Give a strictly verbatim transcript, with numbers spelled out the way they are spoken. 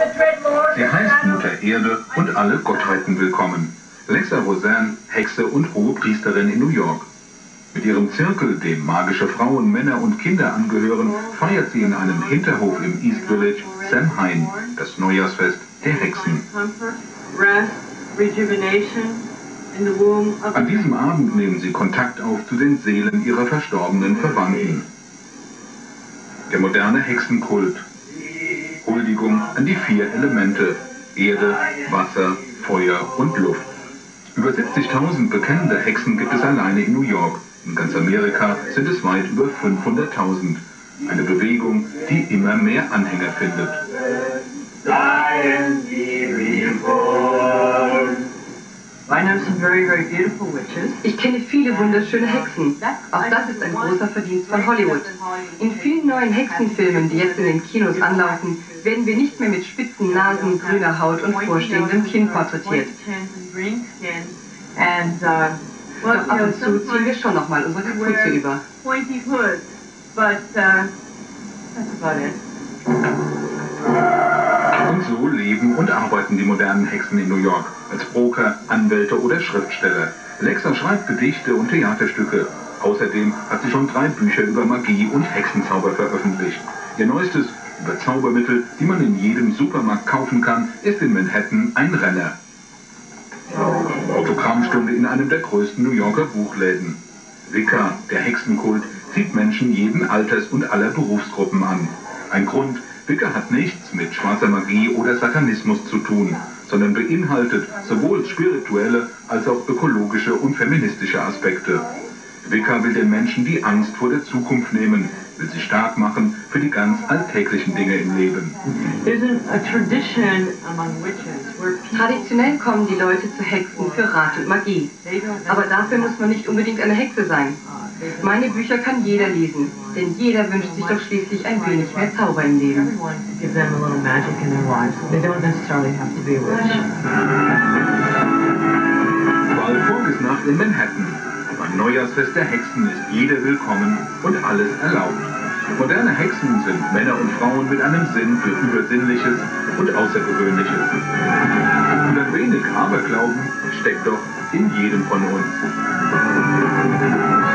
Sie heißt Mutter Erde und alle Gottheiten willkommen. Lexa Rosanne, Hexe und Hohepriesterin in New York. Mit ihrem Zirkel, dem magische Frauen, Männer und Kinder angehören, feiert sie in einem Hinterhof im East Village Samhain, das Neujahrsfest der Hexen. An diesem Abend nehmen sie Kontakt auf zu den Seelen ihrer verstorbenen Verwandten. Der moderne Hexenkult. Huldigung an die vier Elemente: Erde, Wasser, Feuer und Luft. Über siebzigtausend bekennende Hexen gibt es alleine in New York. In ganz Amerika sind es weit über fünfhunderttausend. Eine Bewegung, die immer mehr Anhänger findet. Ich kenne viele wunderschöne Hexen. Auch das ist ein großer Verdienst von Hollywood. In vielen neuen Hexenfilmen, die jetzt in den Kinos anlaufen, werden wir nicht mehr mit spitzen Nasen, grüner Haut und vorstehendem Kinn porträtiert. Doch ab und zu ziehen wir schon nochmal unsere Kapuze über. Und so leben und arbeiten die modernen Hexen in New York, als Broker, Anwälte oder Schriftsteller. Lexa schreibt Gedichte und Theaterstücke. Außerdem hat sie schon drei Bücher über Magie und Hexenzauber veröffentlicht. Ihr neuestes, über Zaubermittel, die man in jedem Supermarkt kaufen kann, ist in Manhattan ein Renner. Autogrammstunde in einem der größten New Yorker Buchläden. Wicca, der Hexenkult, zieht Menschen jeden Alters und aller Berufsgruppen an. Ein Grund: Wicca hat nichts mit schwarzer Magie oder Satanismus zu tun, sondern beinhaltet sowohl spirituelle als auch ökologische und feministische Aspekte. Wicca will den Menschen die Angst vor der Zukunft nehmen, will sie stark machen für die ganz alltäglichen Dinge im Leben. Traditionell kommen die Leute zu Hexen für Rat und Magie. Aber dafür muss man nicht unbedingt eine Hexe sein. Meine Bücher kann jeder lesen, denn jeder wünscht sich doch schließlich ein wenig mehr Zauber im Leben. Walpurgisnacht in Manhattan. Beim Neujahrsfest der Hexen ist jeder willkommen und alles erlaubt. Moderne Hexen sind Männer und Frauen mit einem Sinn für Übersinnliches und Außergewöhnliches. Und ein wenig Aberglauben steckt doch in jedem von uns.